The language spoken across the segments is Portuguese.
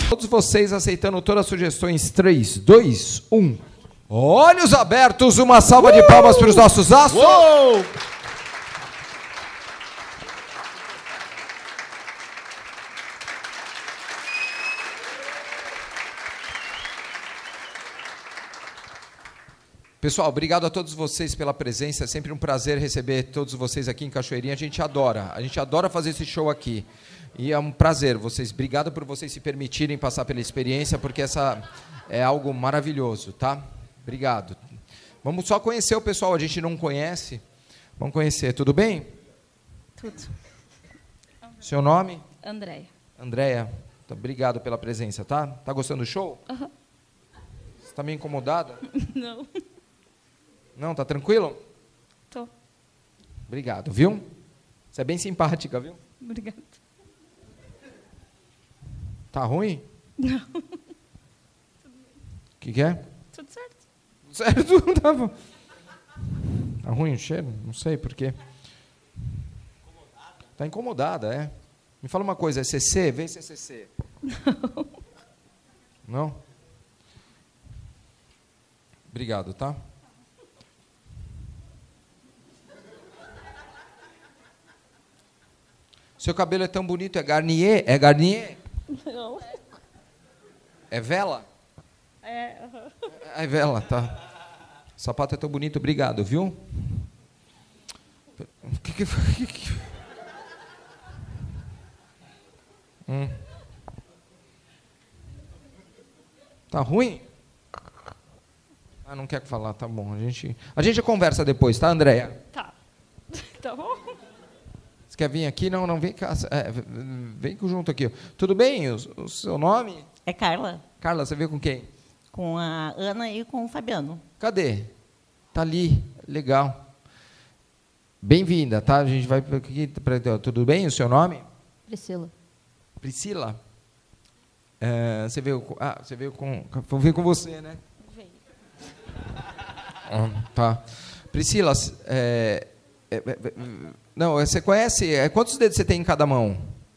Todos vocês aceitando todas as sugestões. 3, 2, 1. Olhos abertos, uma salva de palmas para os nossos astros. Uou! Pessoal, obrigado a todos vocês pela presença. É sempre um prazer receber todos vocês aqui em Cachoeirinha. A gente adora fazer esse show aqui. E é um prazer. Obrigado por vocês se permitirem passar pela experiência, porque essa é algo maravilhoso, tá? Obrigado. Vamos só conhecer o pessoal, a gente não conhece. Vamos conhecer, tudo bem? Tudo. Seu nome? Andréia. Andréia, obrigado pela presença, tá? Tá gostando do show? Aham. Você tá meio incomodada? Não. Não, tá tranquilo? Tô. Obrigado, viu? Você é bem simpática, viu? Obrigada. Tá ruim? Não. O que é? Tudo certo. Certo? Tá bom. Tá ruim o cheiro? Não sei por quê. Tá incomodada, é? Me fala uma coisa, é CC? Vê se é CC. Não. Não? Obrigado, tá? Seu cabelo é tão bonito, é Garnier? É Garnier? Não. É Vela? É. É Vela, tá. O sapato é tão bonito, obrigado, viu? Tá ruim? Ah, não quer falar, tá bom. A gente conversa depois, tá, Andréia? Tá. Tá bom? Você quer vir aqui? Não, não, vem cá. Vem junto aqui. Tudo bem? O seu nome? É Carla, Carla, você veio com quem? com a Ana e com o Fabiano. Cadê? Tá ali. Legal. Bem-vinda, tá? A gente vai aqui. Tudo bem? O seu nome? Priscila. Priscila? Você veio com... Ah, você veio com... Vou vir com você, né? Veio. Tá. Priscila, não, você conhece... Quantos dedos você tem em cada mão?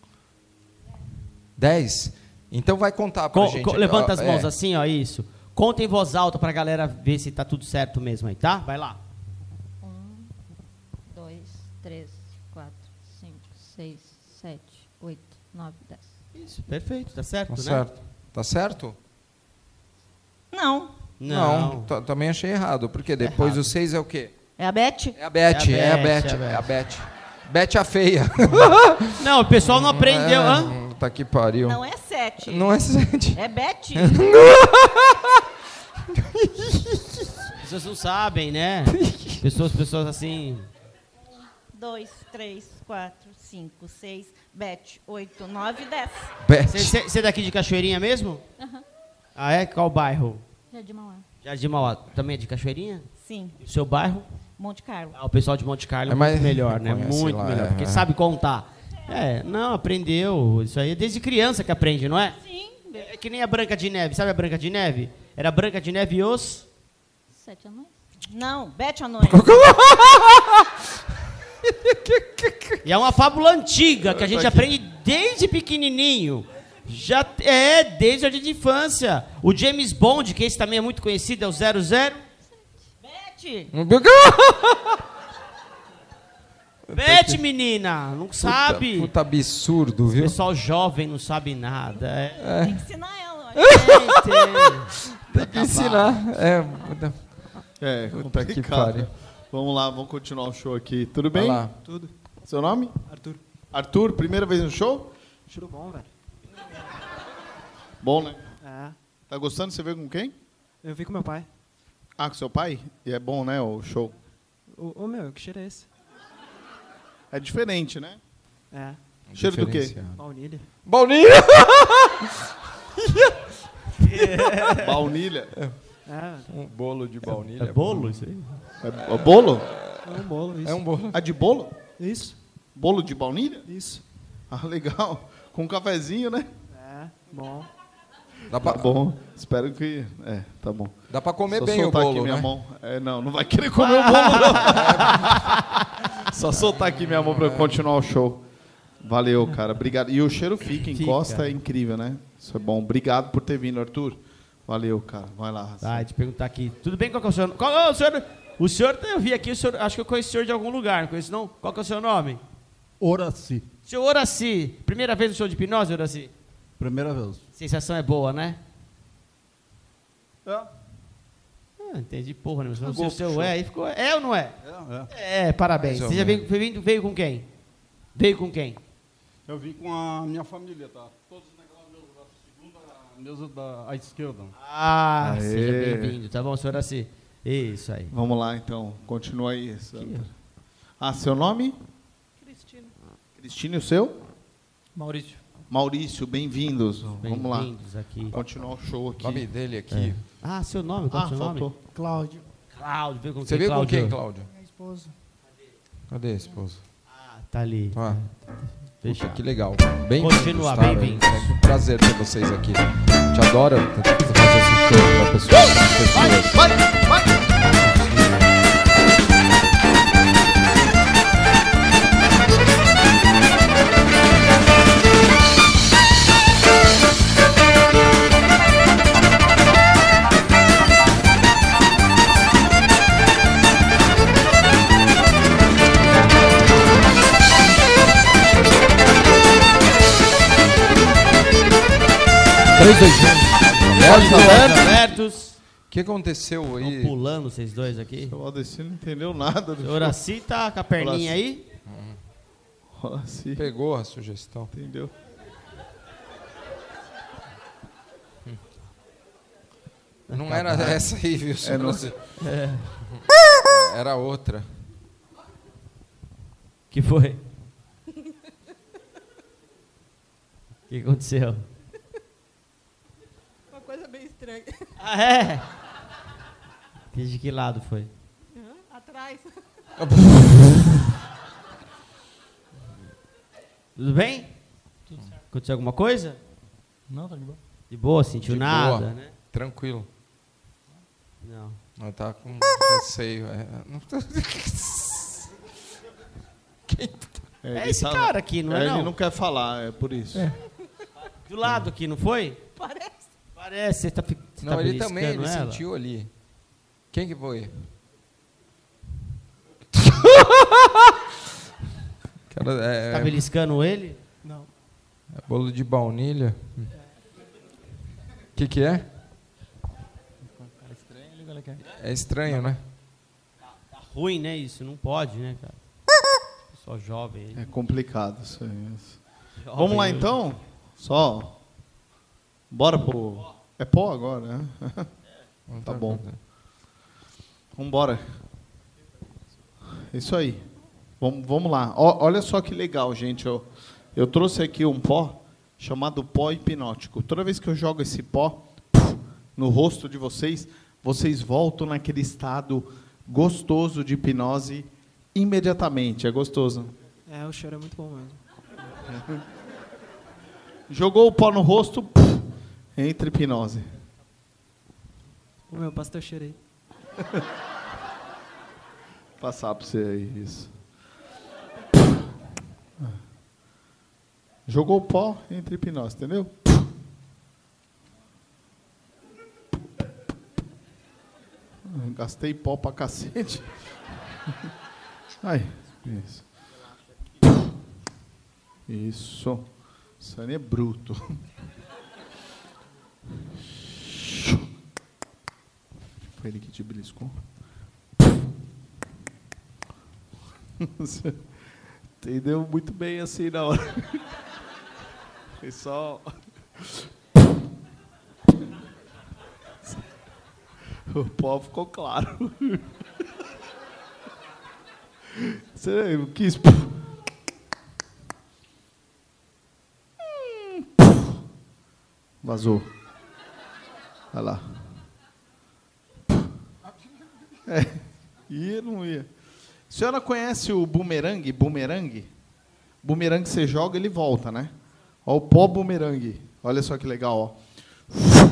10? Então vai contar pra gente. Levanta as mãos assim, ó, isso. Conta em voz alta pra galera ver se tá tudo certo mesmo aí, tá? Vai lá. 1, 2, 3, 4, 5, 6, 7, 8, 9, 10. Isso, perfeito, tá certo, Tá né? certo. Tá certo? Não, Não, também achei errado. Porque depois o 6 é o quê? é a Beth. É a Beth, É a Beth, é a Beth. Beth a feia. Não, o pessoal não aprendeu, hã? Tá que pariu. Não é 7. Não é 7. É Beth. As pessoas não sabem, né? Pessoas assim... 2, 3, 4, 5, 6, Beth, 8, 9, 10. Beth. Você é daqui de Cachoeirinha mesmo? Aham. Ah, é? Qual bairro? Jardim Mauá. Jardim Mauá. Também é de Cachoeirinha? Sim, O seu bairro? Monte Carlo. Ah, o pessoal de Monte Carlo é Mas muito melhor, né? conhece Muito lá, melhor, porque é. sabe contar. Não, aprendeu. Isso aí é desde criança que aprende, não é? Sim. É que nem a Branca de Neve. Sabe a Branca de Neve? Era a Branca de Neve e os... 7 anões. Não, Beth Anões. E é uma fábula antiga que a gente aprende desde pequenininho. Desde o jardim de infância. O James Bond, que esse também é muito conhecido, é o 00. Beth. Beth, menina, não sabe. Puta absurdo, viu? Pessoal jovem não sabe nada. Tem que ensinar ela. Tem que ensinar. Puta que pariu. Vamos lá, vamos continuar o show aqui. Tudo bem? Vai lá. Tudo. Seu nome? Arthur. Arthur, primeira vez no show? Cheiro bom, velho. Bom, né? É. Tá gostando? Você veio com quem? Eu vi com meu pai. Ah, com seu pai? E é bom, né, o show? Ô, meu, que cheiro é esse? É diferente, né? É. Cheiro do quê? Diferenciado. Baunilha. Baunilha! Baunilha? É. Um bolo de baunilha. É bolo isso aí? É bolo? É um bolo, isso. É um bolo. Ah, de bolo? Isso. Bolo de baunilha? Isso. Ah, legal. Com um cafezinho, né? É. Bom. Dá Tá pra, bom. Espero que... tá bom. dá pra comer Só bem o soltar bolo, aqui minha né? mão. Não vai querer comer o bolo, não. Só soltar aqui minha mão pra continuar o show. Valeu, cara. Obrigado. E o cheiro fica, encosta, Fica. é incrível, né? Isso é bom. Obrigado por ter vindo, Arthur. Valeu, cara. Vai lá. Tá, te perguntar aqui. Tudo bem? Qual que é o seu nome? Qual é o senhor? O senhor, eu vi aqui, o senhor, acho que eu conheço o senhor de algum lugar, não conheço não? Qual que é o seu nome? Horaci. Senhor Horaci. Primeira vez no show de hipnose, Horaci? Primeira vez. Sensação é boa, né? É. Ah, entendi porra, né? Mas Ficou o seu show. aí ficou. É ou não é? É. É, parabéns. Mais ou Você já menos. veio com quem? Veio com quem? Eu vim com a minha família, tá? Todos naquela mesa da esquerda. Ah, Aê. seja bem-vindo, tá bom, senhor Horaci? Isso aí. Vamos lá, então. Continua aí, Sandra. Ah, seu nome? Cristina. Cristina, e o seu? Maurício. Maurício, bem-vindos. Vamos lá. Bem-vindos aqui. Continuar o show O aqui. nome dele aqui. Ah, seu nome? Qual é o seu nome? faltou. Cláudio. Cláudio. Veio com Você quem, veio com Cláudio? quem, Cláudio? Minha esposa. Cadê a esposa? Ah, tá ali. Ah, puxa, Fechado. que legal. Bem Continua, bem-vindos. É um prazer ter vocês aqui. Te adoro fazer esse show para pessoas. Vai! Olhos abertos. O que aconteceu Estão aí? pulando vocês dois aqui. O Aldeci não entendeu nada do O Horaci tá com a perninha aí. Horaci. Pegou a sugestão. Entendeu? Não era essa aí, viu? senhor? não. Era outra. Que foi? O que aconteceu? Uma coisa bem estranha. Ah, é? De que lado foi? Atrás. Tudo bem? Aconteceu alguma coisa? Não, tá de boa. De boa, sentiu De nada, boa. né? Tranquilo. Não. Não tá com receio. É esse cara aqui, não é Ele não? não quer falar, é por isso. Do lado aqui, não foi? Parece. Parece, você tá, você Não, tá ele também, ele beliscando ela? sentiu ali. Quem que foi? Cara, Tá beliscando ele? Não. é bolo de baunilha. O que é? Cara estranho, ele olha aqui. É estranho, né? Tá ruim, né, isso? Não pode, né, cara? Só jovem. Ele. É complicado isso aí. Jovem, Vamos lá ele. então? Só. Bora pro. É pó agora, né? Tá bom. Vambora. Isso aí. Vamos lá. Olha só que legal, gente. Eu trouxe aqui um pó chamado pó hipnótico. Toda vez que eu jogo esse pó no rosto de vocês, vocês voltam naquele estado gostoso de hipnose imediatamente. É gostoso. É, o cheiro é muito bom mesmo. Jogou o pó no rosto, entra em hipnose. O meu pastor cheirei. Passar para você aí, isso. Jogou o pó, entra em hipnose, entendeu? Gastei pó pra cacete. Ai, isso. Isso. Isso aí é bruto. Foi ele que te beliscou? Você entendeu muito bem assim na hora. Foi só. O pó ficou claro. Você não quis. Vazou. Vai lá. É, ia ou não ia? A senhora conhece o bumerangue? Bumerangue? Bumerangue você joga, ele volta, né? Ó, o pó bumerangue. Olha só que legal, ó.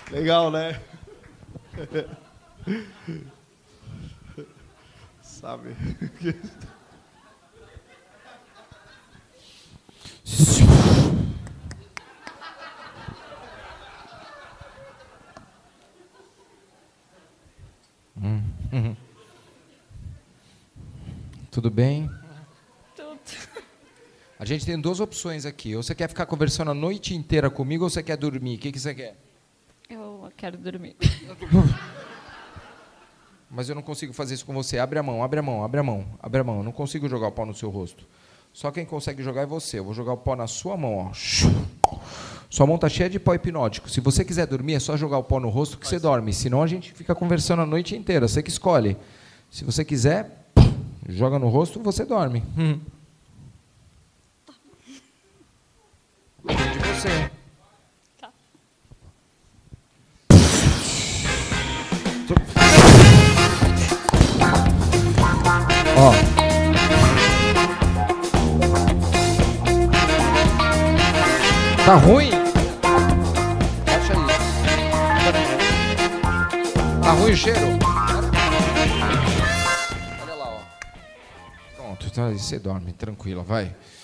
Legal, né? Sabe? Tudo bem? Tudo. A gente tem duas opções aqui. Ou você quer ficar conversando a noite inteira comigo ou você quer dormir? O que você quer? Eu quero dormir. Mas eu não consigo fazer isso com você. Abre a mão, abre a mão, abre a mão, abre a mão. Eu não consigo jogar o pau no seu rosto. Só quem consegue jogar é você. Eu vou jogar o pau na sua mão, ó. Sua mão tá cheia de pó hipnótico. Se você quiser dormir, é só jogar o pó no rosto que você dorme. Senão a gente fica conversando a noite inteira. Você que escolhe. Se você quiser, joga no rosto, você dorme. Depende de você. Tá. Ó. Tá ruim? Baixa aí. Tá ruim o cheiro? Olha lá, ó. Pronto, então aí você dorme, tranquila, vai.